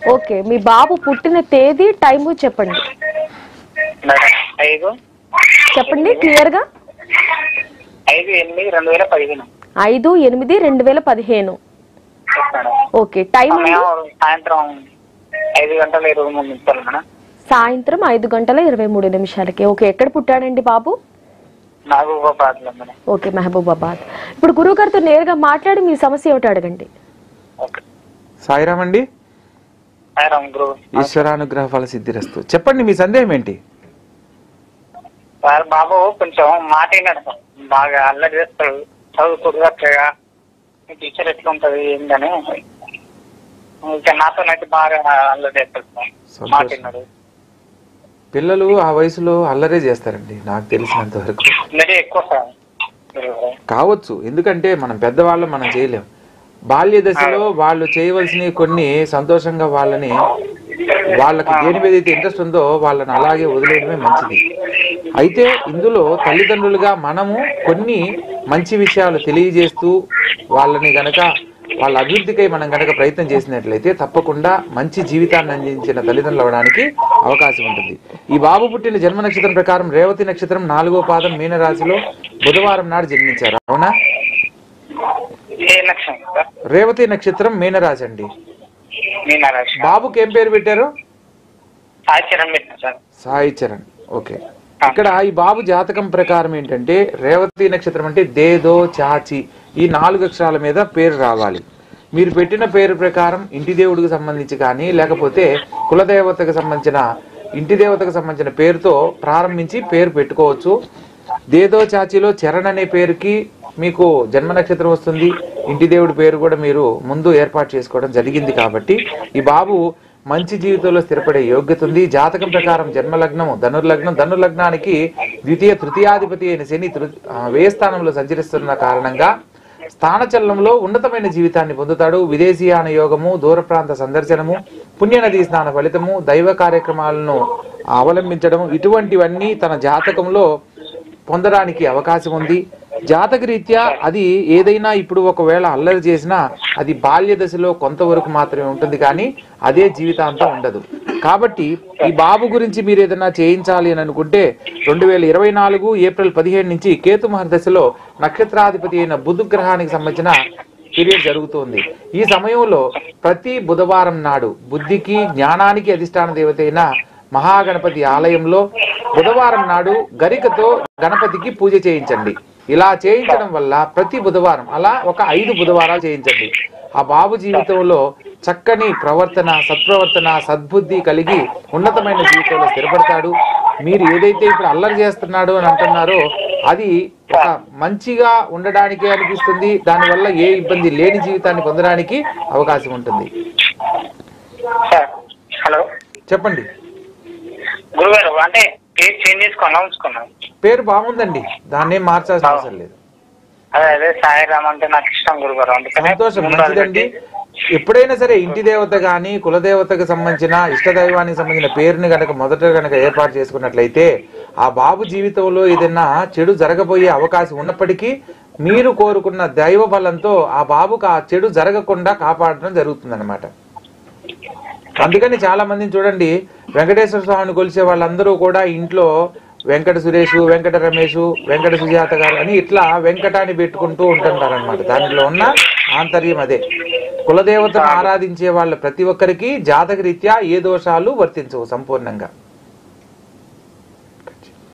Okay, మీ బాబు పుట్టిన తేదీ time చెప్పండి. చెప్పండి క్లియర్ గా. 5/8/2015. ఓకే, టైం సాయంత్రం 5:23 సాయంత్రం 5:23. ఓకే, ఎక్కడ పుట్టాడండి బాబు? మహబూబాబాద్. ఓకే, మహబూబాబాద్. ఇప్పుడు గురువు గారితో నేరుగా మాట్లాడి మీ సమస్య ఏమిటో అడగండి. సాయిరామ్ అండి. ఈశ్వరానుగ్రహ ఫల సిద్ధిరస్తు. చెప్పండి మీ సందేహం ఏంటి? సార్ బాబు కొంచెం మాట విన్నాడు సార్, బాగా అల్లరి చేస్తాడు, చదువుకోగా టీచర్ ఎట్లా ఉంటది ఏంటని ఇంకా నాతోనైతే బాగా అల్లరి చేస్తాడు సార్, మాట విన్నాడు. పిల్లలు ఆ వయసులో అల్లరే చేస్తారండి నాకు తెలిసినంత వరకు. ఎక్కువ సార్ కావచ్చు, ఎందుకంటే మనం పెద్దవాళ్ళం, మనం చేయలేం. బాల్య దశలో వాళ్ళు చేయవలసినవి కొన్ని సంతోషంగా వాళ్ళకి దేని మీద అయితే ఇంట్రెస్ట్ ఉందో వాళ్ళని అలాగే వదిలేయడమే మంచిది. అయితే ఇందులో తల్లిదండ్రులుగా మనము కొన్ని మంచి విషయాలు తెలియజేస్తూ వాళ్ళని గనక వాళ్ళ అభివృద్ధికై మనం గనక ప్రయత్నం చేసినట్లయితే తప్పకుండా మంచి జీవితాన్ని అందించిన తల్లిదండ్రులు అవడానికి అవకాశం ఉంటుంది. ఈ బాబు పుట్టిన జన్మ నక్షత్రం ప్రకారం రేవతి నక్షత్రం 4వ పాదం మీనరాశిలో బుధవారం నాడు జన్మించారు, అవునా? రేవతి నక్షత్రం మీనరాశి అండి. బాబుకి ఏం పేరు పెట్టారు? సాయి చరణ్. ఓకే, ఇక్కడ ఈ బాబు జాతకం ప్రకారం ఏంటంటే రేవతి నక్షత్రం అంటే దేదో చాచి ఈ 4 అక్షరాల మీద పేరు రావాలి. మీరు పెట్టిన పేరు ప్రకారం ఇంటి దేవుడికి సంబంధించి కానీ లేకపోతే కులదేవతకు సంబంధించిన ఇంటి దేవతకు సంబంధించిన పేరుతో ప్రారంభించి పేరు పెట్టుకోవచ్చు. దేదో చాచిలో చరణ్ అనే పేరుకి మీకు జన్మ నక్షత్రం వస్తుంది, ఇంటి దేవుడి పేరు కూడా మీరు ముందు ఏర్పాటు చేసుకోవడం జరిగింది. కాబట్టి ఈ బాబు మంచి జీవితంలో స్థిరపడే యోగ్యత ఉంది. జాతకం ప్రకారం జన్మలగ్నం ధనుర్లగ్నం, ధనుర్లగ్నానికి ద్వితీయ తృతీయాధిపతి అయిన శని వ్యయ స్థానంలో సంచరిస్తున్న కారణంగా స్థానచలనంలో ఉన్నతమైన జీవితాన్ని పొందుతాడు. విదేశీయాన యోగము, దూర ప్రాంత సందర్శనము, పుణ్యనదీ స్నాన ఫలితము, దైవ కార్యక్రమాలను అవలంబించడం ఇటువంటివన్నీ తన జాతకంలో పొందడానికి అవకాశం ఉంది. జాతకరీత్యా అది ఏదైనా ఇప్పుడు ఒకవేళ అల్లరి చేసినా అది బాల్య దశలో కొంతవరకు మాత్రమే ఉంటుంది, కానీ అదే జీవితాంతం ఉండదు. కాబట్టి ఈ బాబు గురించి మీరు ఏదైనా చేయించాలి అని అనుకుంటే 2024 ఏప్రిల్ 15 నుంచి కేతు మహర్దశలో నక్షత్రాధిపతి అయిన బుధ గ్రహానికి సంబంధించిన పీరియడ్ జరుగుతుంది. ఈ సమయంలో ప్రతి బుధవారం నాడు బుద్ధికి జ్ఞానానికి అధిష్టాన దేవత అయిన మహాగణపతి ఆలయంలో బుధవారం నాడు గరికతో గణపతికి పూజ చేయించండి. ఇలా చేయించడం వల్ల ప్రతి బుధవారం అలా ఒక 5 బుధవారాలు చేయించండి. ఆ బాబు జీవితంలో చక్కని ప్రవర్తన, సత్ప్రవర్తన, సద్బుద్ధి కలిగి ఉన్నతమైన జీవితంలో స్థిరపడతాడు. మీరు ఏదైతే ఇప్పుడు అల్లరి చేస్తున్నాడు అని అంటున్నారో అది ఒక మంచిగా ఉండడానికే అనిపిస్తుంది. దానివల్ల ఏ ఇబ్బంది లేని జీవితాన్ని పొందడానికి అవకాశం ఉంటుంది. హలో, చెప్పండి గురుగారు. అంటే పేరు చేంజ్ చేసుకున్నాం. పేరు బాగుందండి, దాన్ని మార్చాల్సిన అవసరం లేదు. అదే సాయిరామ్ అంటే నాకు ఇష్టం గురుగారు. సంతోషం, మంచిదండి. ఎప్పుడైనా సరే ఇంటి దేవత గాని కులదేవతకు సంబంధించిన ఇష్టదైవానికి సంబంధించిన పేరుని గనక మొదట గనక ఏర్పాటు చేసుకున్నట్లయితే ఆ బాబు జీవితంలో ఏదైనా చెడు జరగబోయే అవకాశం ఉన్నప్పటికీ మీరు కోరుకున్న దైవ బలంతో ఆ బాబుకు ఆ చెడు జరగకుండా కాపాడడం జరుగుతుందన్నమాట. అందుకని చాలా మందిని చూడండి, వెంకటేశ్వర స్వామిని కొలిసే వాళ్ళందరూ కూడా ఇంట్లో వెంకట సురేష్, వెంకట రమేష్, వెంకట సుజాత గారు అని ఇట్లా వెంకటాన్ని పెట్టుకుంటూ ఉంటుంటారనమాట. దానిలో ఉన్న ఆంతర్యం అదే. కులదేవతను ఆరాధించే వాళ్ళ ప్రతి ఒక్కరికి జాతకరీత్యా ఏ దోషాలు వర్తించవు సంపూర్ణంగా.